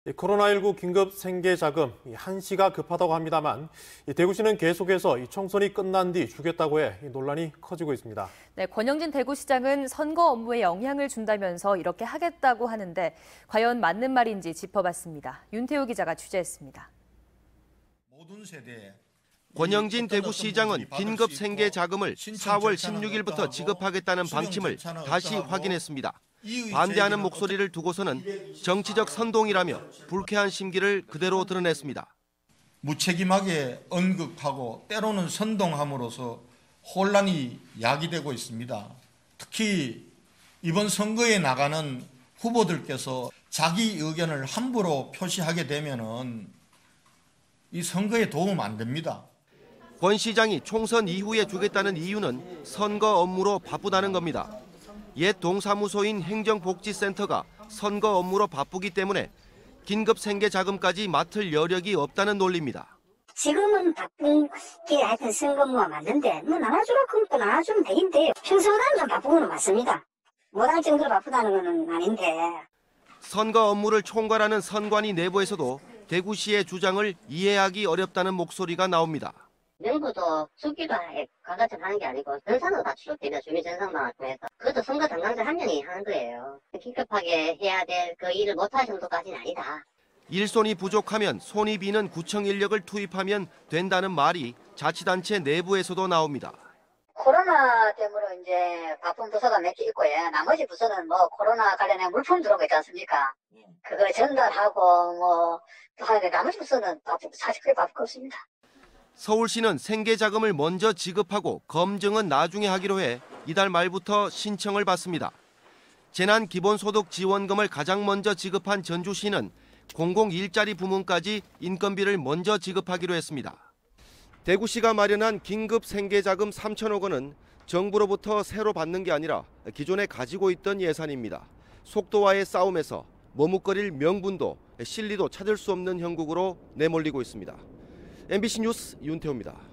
코로나19 긴급 생계자금 한시가 급하다고 합니다만 대구시는 계속해서 총선이 끝난 뒤 주겠다고 해 논란이 커지고 있습니다. 네, 권영진 대구시장은 선거 업무에 영향을 준다면서 이렇게 하겠다고 하는데 과연 맞는 말인지 짚어봤습니다. 윤태호 기자가 취재했습니다. 권영진 대구시장은 긴급 생계자금을 4월 16일부터 지급하겠다는 방침을 다시 확인했습니다. 반대하는 목소리를 두고서는 정치적 선동이라며 불쾌한 심기를 그대로 드러냈습니다. 무책임하게 언급하고 때로는 선동함으로써 혼란이 야기되고 있습니다. 특히 이번 선거에 나가는 후보들께서 자기 의견을 함부로 표시하게 되면은 이 선거에 도움 안 됩니다. 권 시장이 총선 이후에 주겠다는 이유는 선거 업무로 바쁘다는 겁니다. 옛 동사무소인 행정복지센터가 선거 업무로 바쁘기 때문에 긴급 생계자금까지 맡을 여력이 없다는 논리입니다. 지금은 바쁜 게 하여튼 선거 업무가 맞는데 뭐 나눠주라 그럼 또 나눠주면 되긴데 평소보다는 좀 바쁜 건 맞습니다. 못할 정도로 바쁘다는 건 아닌데. 선거 업무를 총괄하는 선관위 내부에서도 대구시의 주장을 이해하기 어렵다는 목소리가 나옵니다. 명부도 주기로 가가지고 하는 게 아니고 전산으로 다 추적됩니다. 주민전산망을 통해서. 그것도 선거 담당자 한 명이 하는 거예요. 긴급하게 해야 될 그 일을 못할 정도까지는 아니다. 일손이 부족하면 손이 비는 구청 인력을 투입하면 된다는 말이 자치단체 내부에서도 나옵니다. 코로나 때문에 이제 바쁜 부서가 몇 개 있고 나머지 부서는 뭐 코로나 관련해 물품 들어오고 있지 않습니까? 그거 전달하고 뭐 나머지 부서는 사실 그게 바쁠 거 없습니다. 서울시는 생계자금을 먼저 지급하고 검증은 나중에 하기로 해 이달 말부터 신청을 받습니다. 재난기본소득지원금을 가장 먼저 지급한 전주시는 공공 일자리 부문까지 인건비를 먼저 지급하기로 했습니다. 대구시가 마련한 긴급 생계자금 3천억 원은 정부로부터 새로 받는 게 아니라 기존에 가지고 있던 예산입니다. 속도와의 싸움에서 머뭇거릴 명분도 실리도 찾을 수 없는 형국으로 내몰리고 있습니다. MBC 뉴스 윤태호입니다.